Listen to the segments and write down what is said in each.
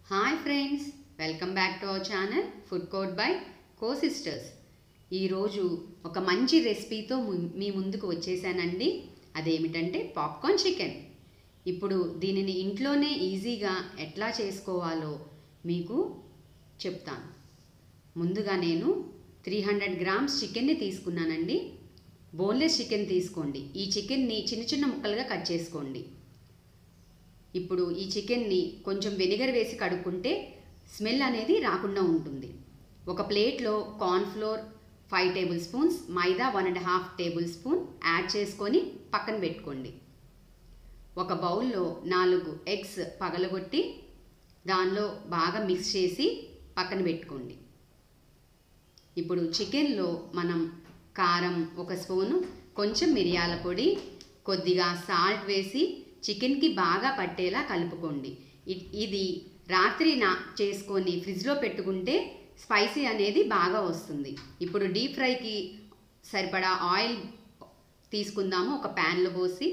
Hi friends, welcome back to our channel food court by co sisters. ఈరోజు ఒక మంచి రెసిపీతో మీ ముందుకు వచ్చేసానండి. అదేమిటంటే పాప్కార్న్ చికెన్. ఇప్పుడు దీనిని ఇంట్లోనే ఈజీగా ఎట్లా చేసుకోవాలో మీకు చెప్తాను. ముందుగా నేను 300 గ్రామ్స్ చికెన్ని తీసుకున్నానండి. బోన్లెస్ చికెన్ తీసుకోండి. ఈ చికెన్ని చిన్న చిన్న ముక్కలుగా కట్ చేసుకోండి. ఇప్పుడు ఈ చికెన్ని కొంచెం వెనిగర్ వేసి కడుక్కుంటే స్మెల్ అనేది రాకుండా ఉంటుంది. ఒక ప్లేట్లో కార్న్ఫ్లోర్ 5 టేబుల్ స్పూన్స్, మైదా 1.5 టేబుల్ స్పూన్ యాడ్ చేసుకొని పక్కన పెట్టుకోండి. ఒక బౌల్లో 4 ఎగ్స్ పగలగొట్టి దానిలో బాగా మిక్స్ చేసి పక్కన పెట్టుకోండి. ఇప్పుడు చికెన్లో మనం కారం 1 స్పూను, కొంచెం మిరియాల పొడి, కొద్దిగా సాల్ట్ వేసి చికెన్కి బాగా పట్టేలా కలుపుకోండి. ఇది రాత్రి చేసుకొని ఫ్రిడ్జ్లో పెట్టుకుంటే స్పైసీ అనేది బాగా వస్తుంది. ఇప్పుడు డీప్ ఫ్రైకి సరిపడా ఆయిల్ తీసుకుందాము. ఒక ప్యాన్లో పోసి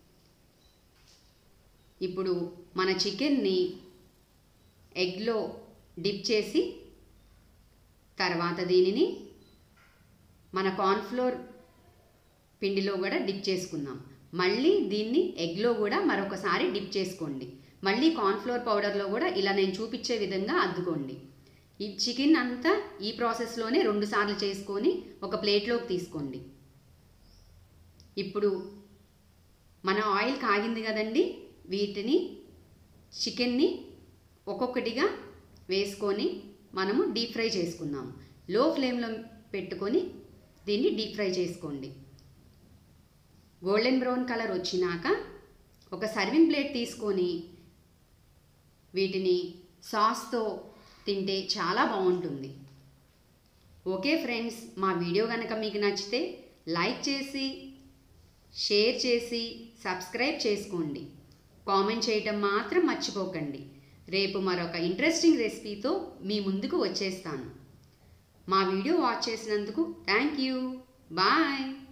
ఇప్పుడు మన చికెన్ని ఎగ్లో డిప్ చేసి తర్వాత దీనిని మన కార్న్ఫ్లోర్ పిండిలో కూడా డిప్ చేసుకుందాం. మళ్ళీ దీన్ని ఎగ్లో కూడా మరొకసారి డిప్ చేసుకోండి. మళ్ళీ కార్న్ఫ్లోర్ పౌడర్లో కూడా ఇలా నేను చూపించే విధంగా అద్దుకోండి. ఈ చికెన్ అంతా ఈ ప్రాసెస్లోనే 2 సార్లు చేసుకొని ఒక ప్లేట్లోకి తీసుకోండి. ఇప్పుడు మన ఆయిల్ కాగింది కదండి, వీటిని చికెన్ని ఒక్కొక్కటిగా వేసుకొని మనము డీప్ ఫ్రై చేసుకుందాము. లో ఫ్లేమ్లో పెట్టుకొని దీన్ని డీప్ ఫ్రై చేసుకోండి. గోల్డెన్ బ్రౌన్ కలర్ వచ్చినాక ఒక సర్వింగ్ ప్లేట్ తీసుకొని వీటిని సాస్తో తింటే చాలా బాగుంటుంది. ఓకే ఫ్రెండ్స్, మా వీడియో కనుక మీకు నచ్చితే లైక్ చేసి, షేర్ చేసి, సబ్స్క్రైబ్ చేసుకోండి. కామెంట్ చేయటం మాత్రం మర్చిపోకండి. రేపు మరొక ఇంట్రెస్టింగ్ రెసిపీతో మీ ముందుకు వచ్చేస్తాను. మా వీడియో వాచ్ చేసినందుకు థ్యాంక్ యూ. బాయ్.